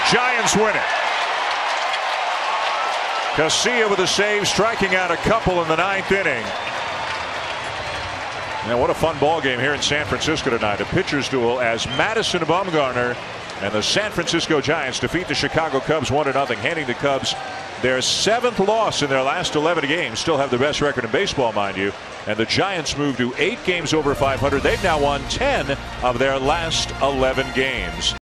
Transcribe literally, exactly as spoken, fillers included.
Giants win it. Casilla with a save, striking out a couple in the ninth inning. Now, what a fun ball game here in San Francisco tonight. A pitcher's duel as Madison Bumgarner and the San Francisco Giants defeat the Chicago Cubs one to nothing, handing the Cubs their seventh loss in their last eleven games. Still have the best record in baseball, mind you. And the Giants move to eight games over five hundred. They've now won ten of their last eleven games.